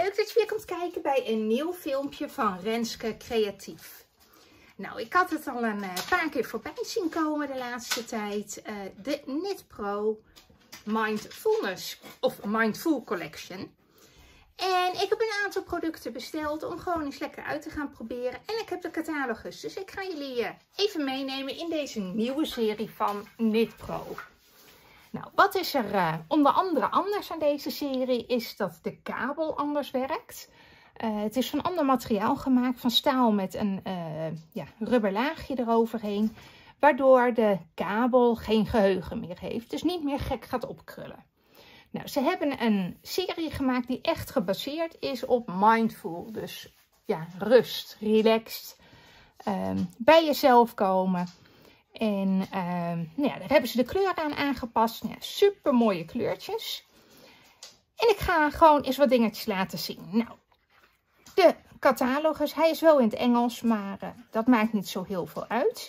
leuk dat je weer komt kijken bij een nieuw filmpje van Renske Creatief. Nou, ik had het al een paar keer voorbij zien komen de laatste tijd. De Knit Pro Mindfulness of Mindful Collection. En ik heb een aantal producten besteld om gewoon eens lekker uit te gaan proberen. En ik heb de catalogus, dus ik ga jullie even meenemen in deze nieuwe serie van Knit Pro. Nou, wat is er onder andere anders aan deze serie is dat de kabel anders werkt. Het is van ander materiaal gemaakt, van staal met een rubberlaagje eroverheen. Waardoor de kabel geen geheugen meer heeft, dus niet meer gek gaat opkrullen. Nou, ze hebben een serie gemaakt die echt gebaseerd is op mindful. Dus ja, rust, relaxed, bij jezelf komen. En daar hebben ze de kleur aan aangepast. Ja, super mooie kleurtjes. En ik ga gewoon eens wat dingetjes laten zien. Nou, de catalogus, hij is wel in het Engels, maar dat maakt niet zo heel veel uit.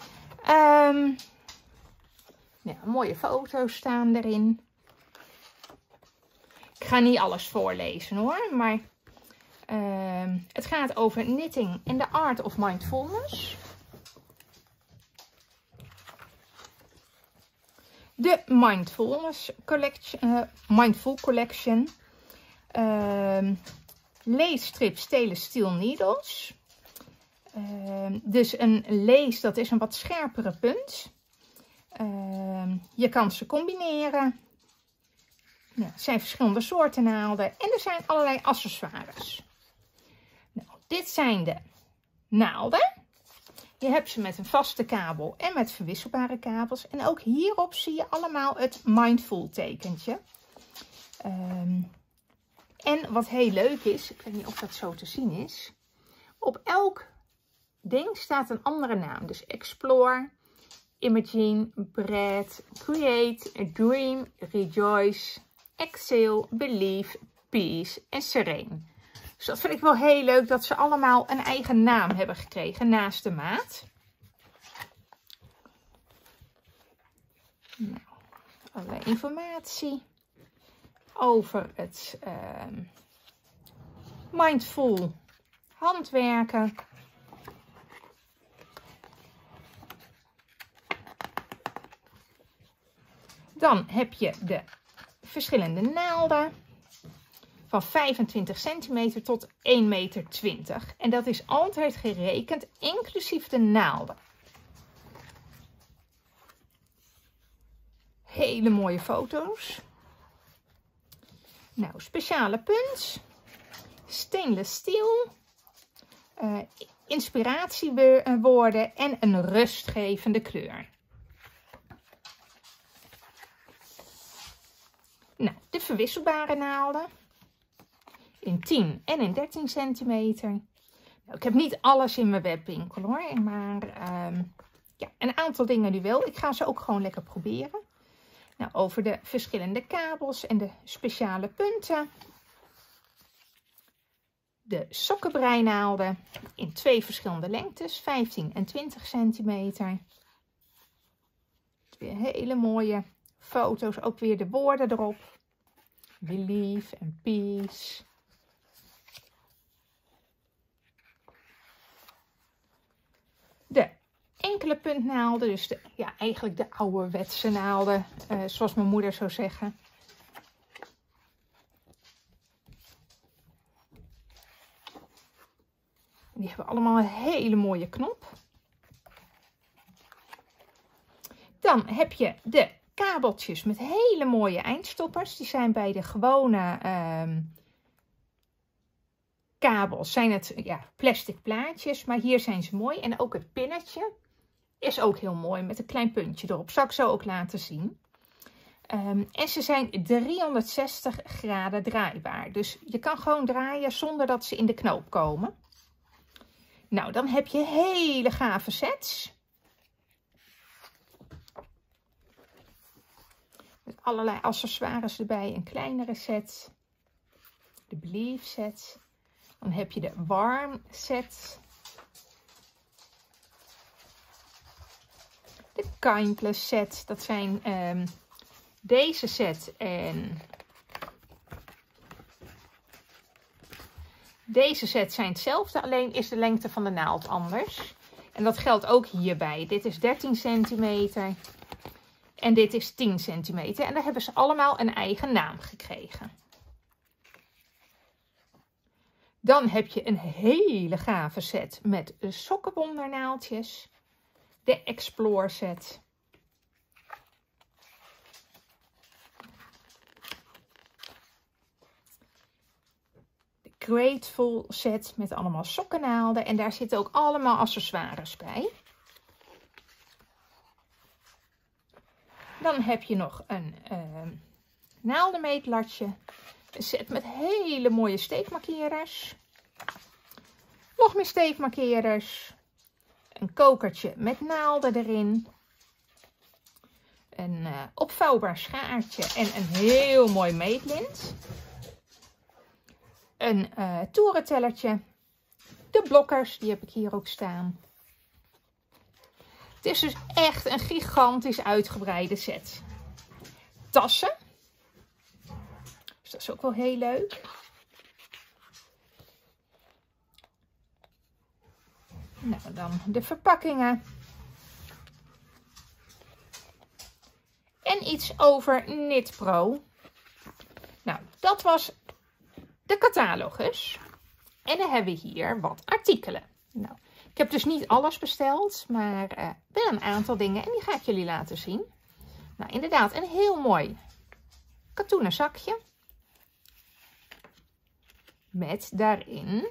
Mooie foto's staan erin. Ik ga niet alles voorlezen hoor, maar het gaat over knitting en the art of mindfulness. De Mindful Collection. Leesstrip Stainless Steel Needles. Dus een lees, dat is een wat scherpere punt. Je kan ze combineren. Ja, er zijn verschillende soorten naalden. En er zijn allerlei accessoires. Nou, dit zijn de naalden. Je hebt ze met een vaste kabel en met verwisselbare kabels. En ook hierop zie je allemaal het mindful tekentje. En wat heel leuk is, ik weet niet of dat zo te zien is. Op elk ding staat een andere naam. Dus Explore, Imagine, Breathe, Create, Dream, Rejoice, Exhale, Believe, Peace en Serene. Dus dat vind ik wel heel leuk dat ze allemaal een eigen naam hebben gekregen naast de maat. Nou, allerlei informatie over het mindful handwerken. Dan heb je de verschillende naalden. Van 25 centimeter tot 1,20 meter. En dat is altijd gerekend, inclusief de naalden. Hele mooie foto's. Nou, speciale punt. Stainless steel. Inspiratiewoorden en een rustgevende kleur. Nou, de verwisselbare naalden. In 10 en in 13 centimeter. Nou, ik heb niet alles in mijn webwinkel hoor. Maar een aantal dingen nu wel. Ik ga ze ook gewoon lekker proberen. Nou, over de verschillende kabels en de speciale punten. De sokkenbreinaalden in 2 verschillende lengtes. 15 en 20 centimeter. Weer hele mooie foto's. Ook weer de woorden erop. Believe en peace. De enkele puntnaalden, dus eigenlijk de ouderwetse naalden, zoals mijn moeder zou zeggen. Die hebben allemaal een hele mooie knop. Dan heb je de kabeltjes met hele mooie eindstoppers. Die zijn bij de gewone kabels zijn het plastic plaatjes, maar hier zijn ze mooi. En ook het pinnetje is ook heel mooi met een klein puntje erop. Zal ik zo ook laten zien. En ze zijn 360 graden draaibaar. Dus je kan gewoon draaien zonder dat ze in de knoop komen. Nou, dan heb je hele gave sets. Met allerlei accessoires erbij. Een kleinere set. De Believe set. Dan heb je de Warm set. De Kindless set. Dat zijn deze set en Deze set zijn hetzelfde, alleen is de lengte van de naald anders. En dat geldt ook hierbij. Dit is 13 centimeter en dit is 10 centimeter. En daar hebben ze allemaal een eigen naam gekregen. Dan heb je een hele gave set met sokkenwondernaaltjes. De Explore set. Grateful set met allemaal sokkennaalden. En daar zitten ook allemaal accessoires bij. Dan heb je nog een naaldenmeetlatje. Een set met hele mooie steekmarkerers. Nog meer steekmarkerers. Een kokertje met naalden erin. Een opvouwbaar schaartje en een heel mooi meetlint. Een toerentellertje. De blokkers, die heb ik hier ook staan. Het is dus echt een gigantisch uitgebreide set. Tassen. Dus dat is ook wel heel leuk. Nou, dan de verpakkingen. En iets over Knit Pro. Nou, dat was de catalogus. En dan hebben we hier wat artikelen. Nou, ik heb dus niet alles besteld, maar wel een aantal dingen. En die ga ik jullie laten zien. Nou, inderdaad, een heel mooi katoenen zakje. Met daarin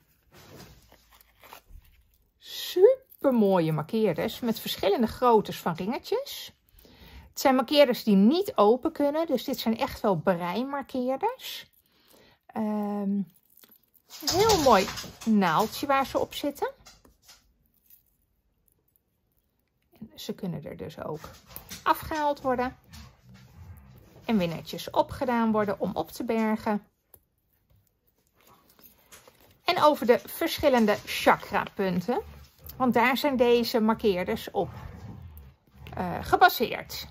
super mooie markeerders met verschillende groottes van ringetjes. Het zijn markeerders die niet open kunnen, dus dit zijn echt wel breimarkeerders. Een heel mooi naaldje waar ze op zitten. En ze kunnen er dus ook afgehaald worden. En weer netjes opgedaan worden om op te bergen. En over de verschillende chakrapunten. Want daar zijn deze markeerders op gebaseerd.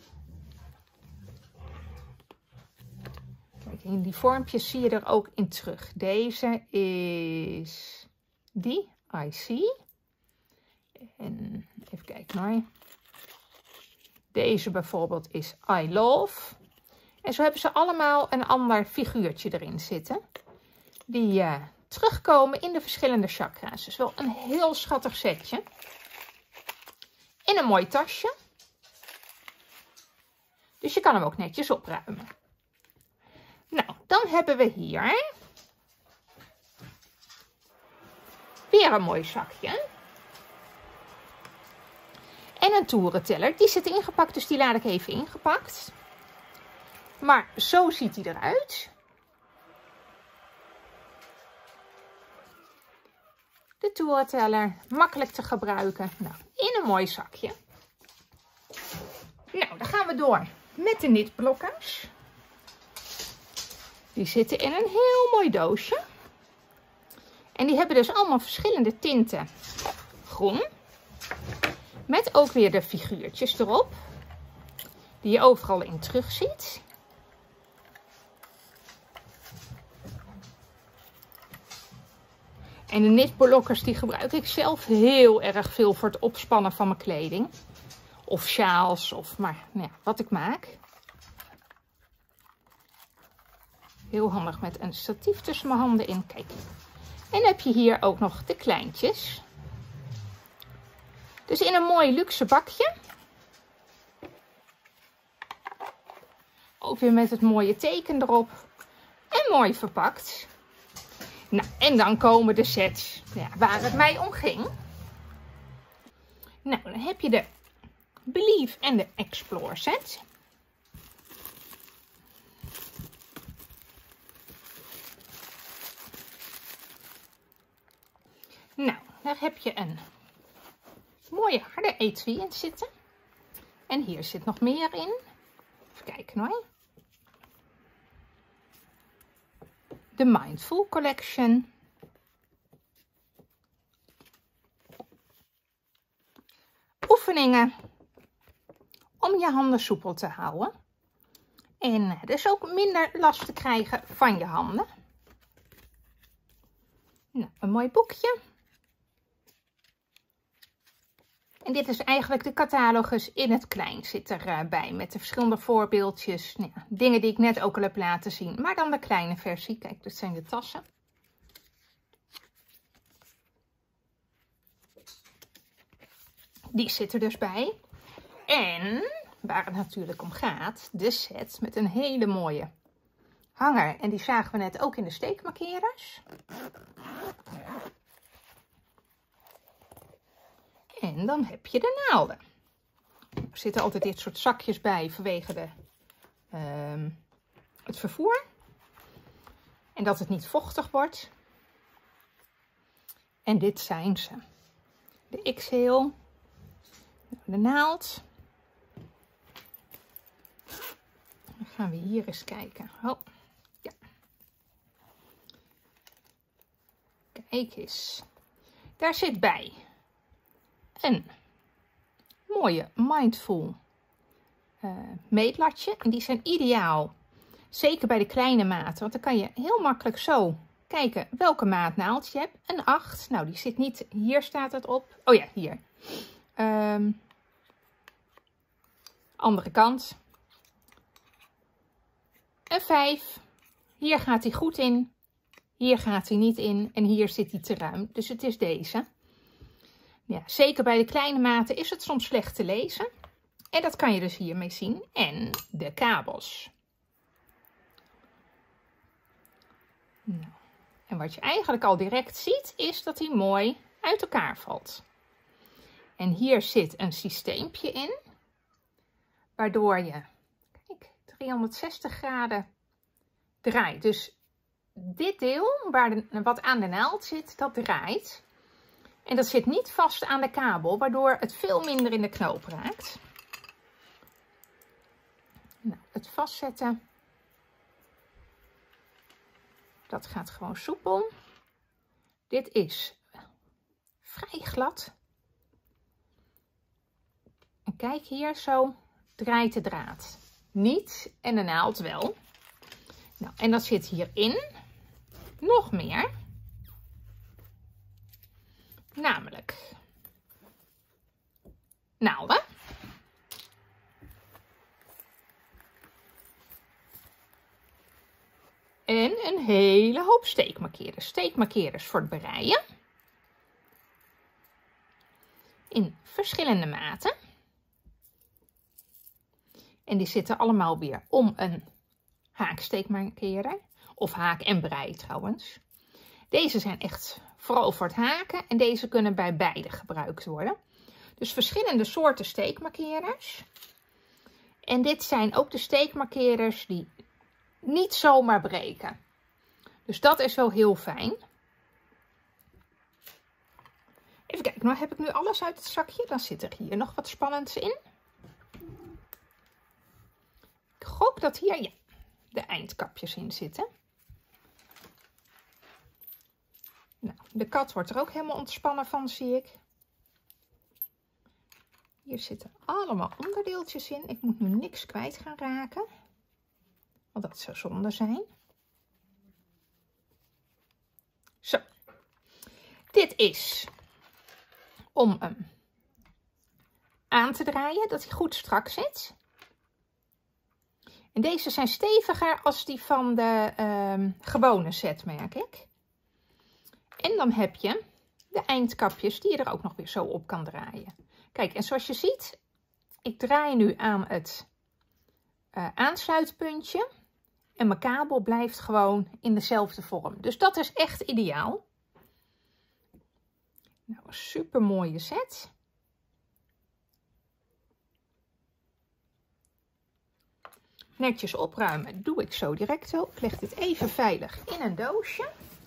Kijk, in die vormpjes zie je er ook in terug. Deze is die, I see. En even kijken hoor. Deze bijvoorbeeld is I love. En zo hebben ze allemaal een ander figuurtje erin zitten. Die terugkomen in de verschillende chakra's. Dus wel een heel schattig setje. In een mooi tasje. Dus je kan hem ook netjes opruimen. Nou, dan hebben we hier weer een mooi zakje. En een toerenteller. Die zit ingepakt, dus die laat ik even ingepakt. Maar zo ziet hij eruit. De toerenteller, makkelijk te gebruiken. Nou, in een mooi zakje. Nou, dan gaan we door met de knitblokkers. Die zitten in een heel mooi doosje. En die hebben dus allemaal verschillende tinten groen. Met ook weer de figuurtjes erop. Die je overal in terug ziet. En de knitblokkers die gebruik ik zelf heel erg veel voor het opspannen van mijn kleding. Of sjaals of maar nou ja, wat ik maak. Heel handig met een statief tussen mijn handen in. Kijk. En dan heb je hier ook nog de kleintjes. Dus in een mooi luxe bakje. Ook weer met het mooie teken erop. En mooi verpakt. Nou, en dan komen de sets waar het mij om ging. Nou, dan heb je de Believe en de Explore set. Nou, daar heb je een mooie harde etui in zitten. En hier zit nog meer in. Even kijken hoor. De Mindful Collection. Oefeningen om je handen soepel te houden. En dus ook minder last te krijgen van je handen. Nou, een mooi boekje. En dit is eigenlijk de catalogus in het klein zit erbij. Met de verschillende voorbeeldjes. Nou ja, dingen die ik net ook al heb laten zien. Maar dan de kleine versie. Kijk, dit zijn de tassen. Die zit er dus bij. En waar het natuurlijk om gaat. De set met een hele mooie hanger. En die zagen we net ook in de steekmarkerers. En dan heb je de naalden. Er zitten altijd dit soort zakjes bij vanwege het vervoer. En dat het niet vochtig wordt. En dit zijn ze. De XL. De naald. Dan gaan we hier eens kijken. Oh, ja. Kijk eens. Daar zit bij een mooie Mindful meetlatje. En die zijn ideaal. Zeker bij de kleine maten. Want dan kan je heel makkelijk zo kijken welke maat naald je hebt. Een 8. Nou, die zit niet. Hier staat het op. Oh ja, hier. Andere kant. Een 5. Hier gaat hij goed in. Hier gaat hij niet in. En hier zit hij te ruim. Dus het is deze. Ja, zeker bij de kleine maten is het soms slecht te lezen. En dat kan je dus hiermee zien. En de kabels. Nou, en wat je eigenlijk al direct ziet is dat hij mooi uit elkaar valt. En hier zit een systeempje in. Waardoor je, kijk, 360 graden draait. Dus dit deel, wat aan de naald zit, dat draait. En dat zit niet vast aan de kabel, waardoor het veel minder in de knoop raakt. Nou, het vastzetten. Dat gaat gewoon soepel. Dit is vrij glad. En kijk hier, zo draait de draad niet en de naald wel. Nou, en dat zit hierin nog meer. Namelijk naalden. En een hele hoop steekmarkeerders. Steekmarkeerders voor het breien. In verschillende maten. En die zitten allemaal weer om een haaksteekmarkeerder. Of haak en brei trouwens. Deze zijn echt vooral voor het haken. En deze kunnen bij beide gebruikt worden. Dus verschillende soorten steekmarkeerders. En dit zijn ook de steekmarkeerders die niet zomaar breken. Dus dat is wel heel fijn. Even kijken, nou heb ik nu alles uit het zakje. Dan zit er hier nog wat spannends in. Ik gok dat hier ja, de eindkapjes in zitten. Nou, de kat wordt er ook helemaal ontspannen van, zie ik. Hier zitten allemaal onderdeeltjes in. Ik moet nu niks kwijt gaan raken. Want dat zou zonde zijn. Zo. Dit is om hem aan te draaien, dat hij goed strak zit. En deze zijn steviger als die van de gewone set, merk ik. En dan heb je de eindkapjes die je er ook nog weer zo op kan draaien. Kijk, en zoals je ziet, ik draai nu aan het aansluitpuntje. En mijn kabel blijft gewoon in dezelfde vorm. Dus dat is echt ideaal. Nou, een super mooie set. Netjes opruimen doe ik zo direct zo. Ik leg dit even veilig in een doosje.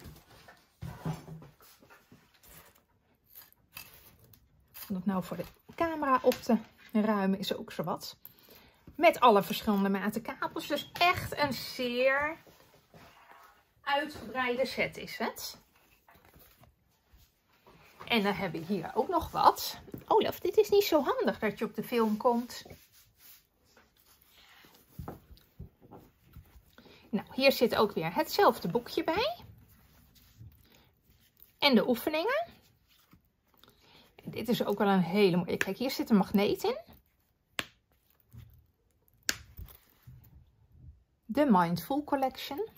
Om het nou voor de camera op te ruimen is ook zo wat. Met alle verschillende maten kabels. Dus echt een zeer uitgebreide set is het. En dan hebben we hier ook nog wat. Olaf, dit is niet zo handig dat je op de film komt. Nou, hier zit ook weer hetzelfde boekje bij. En de oefeningen. Dit is ook wel een hele mooie. Kijk, hier zit een magneet in. De Mindful Collection.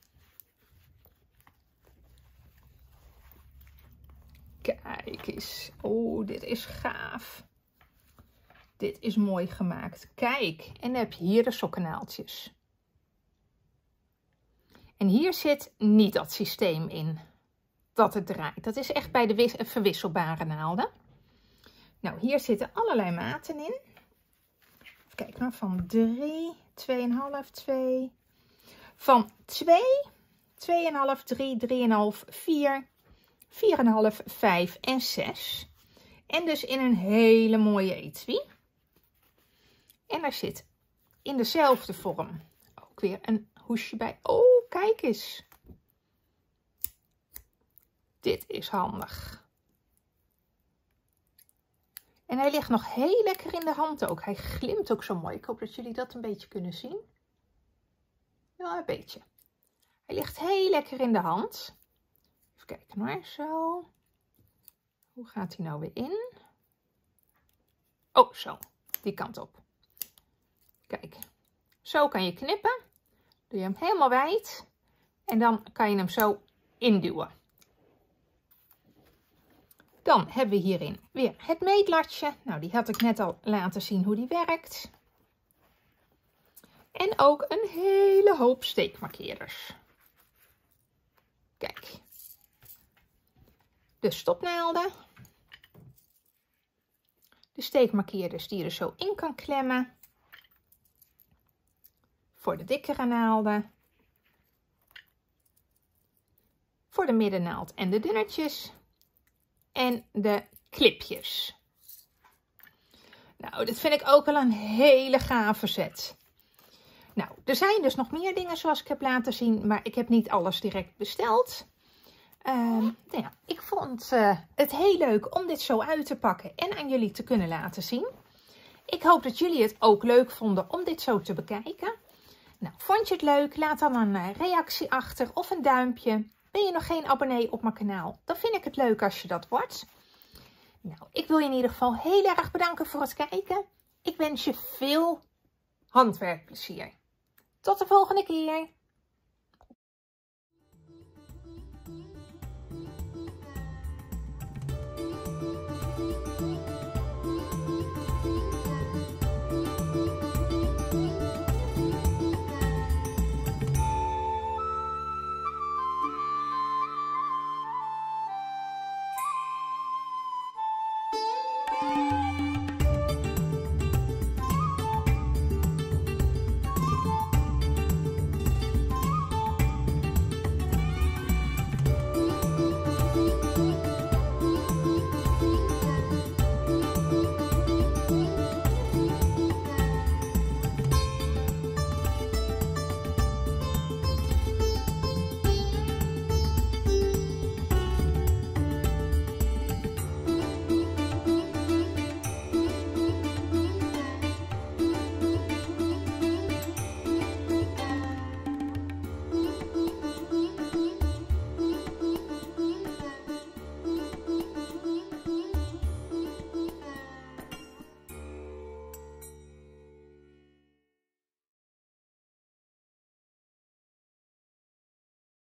Kijk eens. Oh, dit is gaaf. Dit is mooi gemaakt. Kijk, en dan heb je hier de sokkennaaltjes. En hier zit niet dat systeem in dat het draait. Dat is echt bij de verwisselbare naalden. Nou, hier zitten allerlei maten in. Even kijken, nou, van 3, 2,5, 2. Van 2, 2,5, 3, 3,5, 4, 4,5, 5 en 6. En dus in een hele mooie etui. En daar zit in dezelfde vorm ook weer een hoesje bij. Oh, kijk eens. Dit is handig. En hij ligt nog heel lekker in de hand ook. Hij glimt ook zo mooi. Ik hoop dat jullie dat een beetje kunnen zien. Ja, een beetje. Hij ligt heel lekker in de hand. Even kijken maar, zo. Hoe gaat hij nou weer in? Oh, zo. Die kant op. Kijk. Zo kan je knippen. Doe je hem helemaal wijd. En dan kan je hem zo induwen. Dan hebben we hierin weer het meetlatje. Nou, die had ik net al laten zien hoe die werkt. En ook een hele hoop steekmarkeerders. Kijk. De stopnaalden. De steekmarkeerders die je er zo in kan klemmen. Voor de dikkere naalden. Voor de middennaald en de dunnetjes. En de clipjes. Nou, dit vind ik ook wel een hele gave set. Nou, er zijn dus nog meer dingen zoals ik heb laten zien, maar ik heb niet alles direct besteld. Nou ja, ik vond het heel leuk om dit zo uit te pakken en aan jullie te kunnen laten zien. Ik hoop dat jullie het ook leuk vonden om dit zo te bekijken. Nou, vond je het leuk? Laat dan een reactie achter of een duimpje. Ben je nog geen abonnee op mijn kanaal? Dan vind ik het leuk als je dat wordt. Nou, ik wil je in ieder geval heel erg bedanken voor het kijken. Ik wens je veel handwerkplezier. Tot de volgende keer.